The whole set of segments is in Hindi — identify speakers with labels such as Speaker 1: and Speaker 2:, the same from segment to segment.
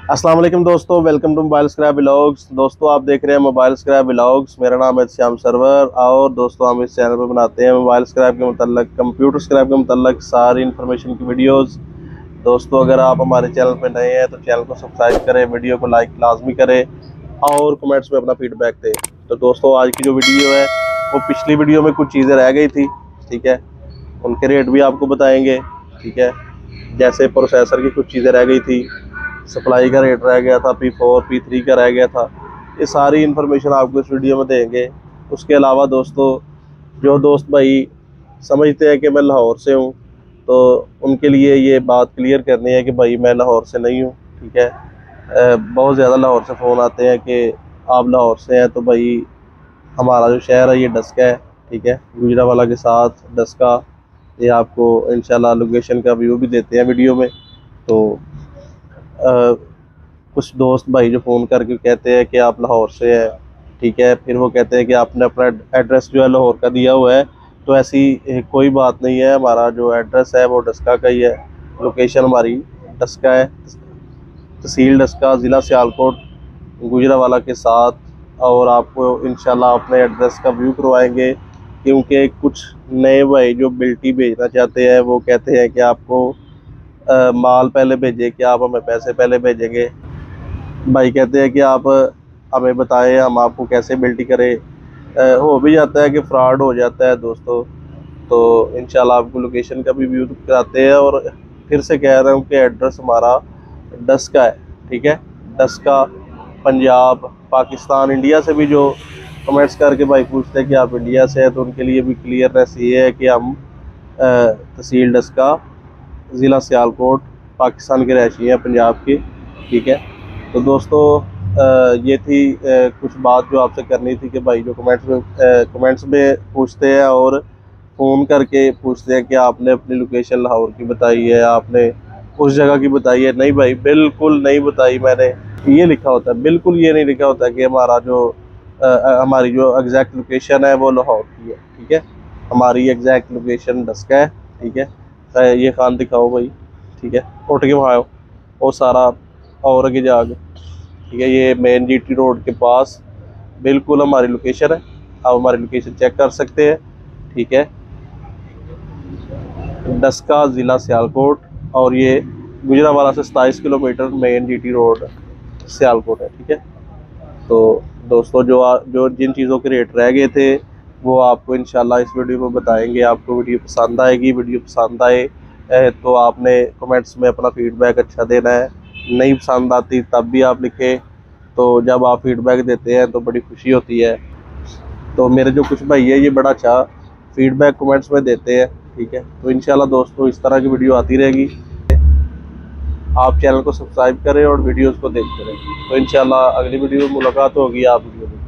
Speaker 1: अस्सलाम वालेकुम दोस्तों, welcome to mobile scrap vlogs. दोस्तों आप देख रहे हैं मोबाइल स्क्रैप व्लॉग्स। मेरा नाम है श्याम सरवर और दोस्तों हम इस चैनल पर बनाते हैं मोबाइल स्क्रैप के मतलब कंप्यूटर स्क्रैप के मतलब सारी इन्फॉर्मेशन की वीडियोस। दोस्तों अगर आप हमारे चैनल पर नए हैं तो चैनल को सब्सक्राइब करें, वीडियो को लाइक लाजमी करें और कमेंट्स में अपना फीडबैक दें। तो दोस्तों आज की जो वीडियो है वो पिछली वीडियो में कुछ चीज़ें रह गई थी, ठीक है, उनके रेट भी आपको बताएंगे। ठीक है, जैसे प्रोसेसर की कुछ चीज़ें रह गई थी, सप्लाई का रेट रह गया था, P4 P3 का रह गया था, ये सारी इन्फॉर्मेशन आपको इस वीडियो में देंगे। उसके अलावा दोस्तों जो दोस्त भाई समझते हैं कि मैं लाहौर से हूँ तो उनके लिए ये बात क्लियर करनी है कि भाई मैं लाहौर से नहीं हूँ। ठीक है, बहुत ज़्यादा लाहौर से फ़ोन आते हैं कि आप लाहौर से हैं, तो भाई हमारा जो शहर है ये डस्का है। ठीक है, गुजरावाला के साथ डस्का, ये आपको इंशाल्लाह लोकेशन का व्यू भी देते हैं वीडियो में। तो अ, कुछ दोस्त भाई जो फ़ोन करके कहते हैं कि आप लाहौर से हैं, ठीक है, फिर वो कहते हैं कि आपने अपना एड्रेस जो है लाहौर का दिया हुआ है, तो ऐसी कोई बात नहीं है। हमारा जो एड्रेस है वो डस्का का ही है, लोकेशन हमारी डस्का है, तहसील डस्का, ज़िला सियालकोट, गुजरावाला के साथ। और आपको इंशाल्लाह अपने एड्रेस का व्यू करवाएंगे, क्योंकि कुछ नए भाई जो बिल्टी भेजना चाहते हैं वो कहते हैं कि आपको माल पहले भेजें कि आप हमें पैसे पहले भेजेंगे। भाई कहते हैं कि आप हमें बताएं हम आपको कैसे बिल्टी करें। हो भी जाता है कि फ्रॉड हो जाता है दोस्तों। तो इंशाल्लाह आपको लोकेशन का भी व्यू कराते हैं। और फिर से कह रहा हूँ कि एड्रेस हमारा डस्का है। ठीक है, डस्का, पंजाब, पाकिस्तान, इंडिया से भी जो कमेंट्स करके भाई पूछते हैं कि आप इंडिया से हैं तो उनके लिए भी क्लियरनेस ये है कि हम तहसील डस्का, ज़िला सियालकोट, पाकिस्तान के रहायशी हैं, पंजाब के। ठीक है, तो दोस्तों ये थी कुछ बात जो आपसे करनी थी कि भाई जो कमेंट्स में पूछते हैं और फ़ोन करके पूछते हैं कि आपने अपनी लोकेशन लाहौर की बताई है, आपने उस जगह की बताई है। नहीं भाई, बिल्कुल नहीं बताई मैंने। ये लिखा होता है, बिल्कुल ये नहीं लिखा होता कि हमारा जो हमारी जो एग्जैक्ट लोकेशन है वो लाहौर की है। ठीक है, हमारी एग्जैक्ट लोकेशन डस्का है। ठीक है, ये खान दिखाओ भाई। ठीक है, उठ के वहाँ आओ, वो सारा और आगे जाके। ठीक है, ये मेन GT रोड के पास बिल्कुल हमारी लोकेशन है, आप हमारी लोकेशन चेक कर सकते हैं। ठीक है, डस्का, ज़िला सियालकोट, और ये गुजरावाला से 27 kilometre main GT road Sialkot है। ठीक है, तो दोस्तों जो जिन चीज़ों के रेट रह गए थे वो आपको इंशाल्लाह इस वीडियो में बताएंगे। आपको वीडियो पसंद आएगी, वीडियो पसंद आए तो आपने कमेंट्स में अपना फीडबैक अच्छा देना है। नहीं पसंद आती तब भी आप लिखें, तो जब आप फीडबैक देते हैं तो बड़ी खुशी होती है। तो मेरे जो कुछ भाई है ये बड़ा अच्छा फीडबैक कमेंट्स में देते हैं। ठीक है, तो इंशाल्लाह दोस्तों इस तरह की वीडियो आती रहेगी। आप चैनल को सब्सक्राइब करें और वीडियोस को देखते रहें। तो इंशाल्लाह अगली वीडियो में मुलाकात होगी। आप वीडियो में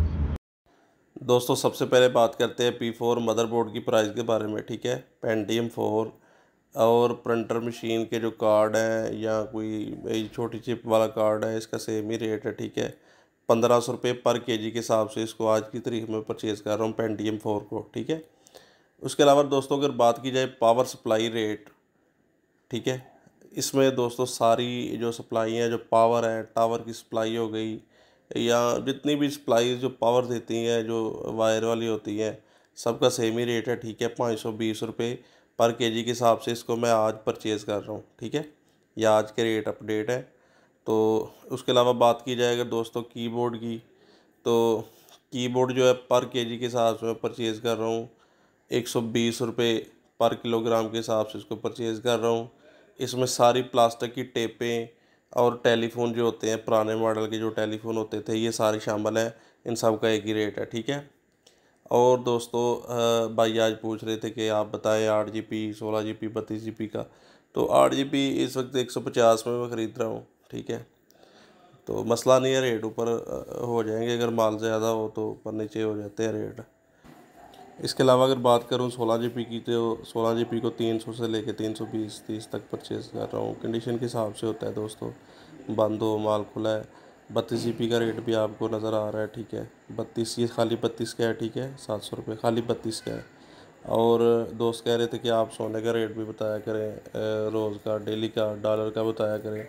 Speaker 1: दोस्तों सबसे पहले बात करते हैं P4 मदरबोर्ड की प्राइस के बारे में। ठीक है, पेंटियम 4 और प्रिंटर मशीन के जो कार्ड हैं या कोई छोटी चिप वाला कार्ड है, इसका सेम ही रेट है। ठीक है, 1500 रुपये पर केजी के हिसाब से इसको आज की तारीख में परचेज़ कर रहा हूँ पेंटियम 4 को। ठीक है, उसके अलावा दोस्तों अगर बात की जाए पावर सप्लाई रेट, ठीक है, इसमें दोस्तों सारी जो सप्लाई है, जो पावर है, टावर की सप्लाई हो गई या जितनी भी सप्लाई जो पावर देती हैं जो वायर वाली होती हैं, सबका सेम ही रेट है। ठीक है, 520 रुपये पर केजी के हिसाब से इसको मैं आज परचेज़ कर रहा हूँ। ठीक है, ये आज के रेट अपडेट है। तो उसके अलावा बात की जाए अगर दोस्तों कीबोर्ड की, तो कीबोर्ड जो है पर केजी के हिसाब से मैं परचेज़ कर रहा हूँ 120 रुपये पर किलोग्राम के हिसाब से इसको परचेज़ कर रहा हूँ। इसमें सारी प्लास्टिक की टेपें और टेलीफोन जो होते हैं, पुराने मॉडल के जो टेलीफोन होते थे, ये सारे शामिल हैं। इन सब का एक ही रेट है। ठीक है, और दोस्तों भाई आज पूछ रहे थे कि आप बताएं 8 GB 16 GB 32 GB का, तो 8 GB इस वक्त 150 में मैं ख़रीद रहा हूँ। ठीक है, तो मसला नहीं है, रेट ऊपर हो जाएंगे, अगर माल ज़्यादा हो तो ऊपर नीचे हो जाते हैं रेट। इसके अलावा अगर बात करूँ 16 GB की, तो 16 GB को 300 से लेके 320-30 तक परचेज़ कर रहा हूँ। कंडीशन के हिसाब से होता है दोस्तों, बंद हो माल खुला है। 32 GB का रेट भी आपको नज़र आ रहा है। ठीक है, 32, ये खाली 32 का है। ठीक है, 700 रुपये खाली 32 का है। और दोस्त कह रहे थे कि आप सोने का रेट भी बताया करें, रोज़ का, डेली का, डॉलर का बताया करें।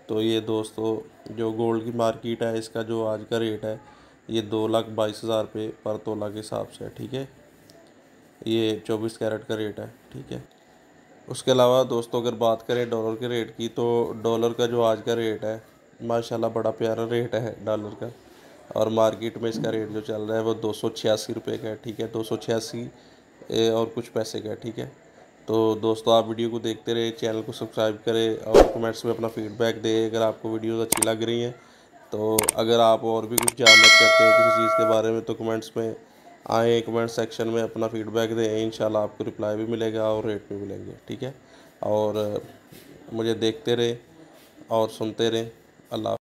Speaker 1: तो ये दोस्तों जो गोल्ड की मार्केट है, इसका जो आज का रेट है ये 2,22,000 रुपये पर तोला के हिसाब से है। ठीक है, ये 24 कैरेट का रेट है। ठीक है, उसके अलावा दोस्तों अगर बात करें डॉलर के रेट की, तो डॉलर का जो आज का रेट है माशाल्लाह बड़ा प्यारा रेट है डॉलर का। और मार्केट में इसका रेट जो चल रहा है वो 286 रुपये का है। ठीक है, 286 और कुछ पैसे का है। ठीक है, तो दोस्तों आप वीडियो को देखते रहे, चैनल को सब्सक्राइब करें और कमेंट्स में अपना फीडबैक दें अगर आपको वीडियोस अच्छी लग रही हैं। तो अगर आप और भी कुछ जानना चाहते हैं किसी चीज़ के बारे में तो कमेंट्स में आए, कमेंट सेक्शन में अपना फीडबैक दें, इंशाल्लाह आपको रिप्लाई भी मिलेगा और रेट भी मिलेंगे। ठीक है, और मुझे देखते रहे और सुनते रहें। अल्लाह।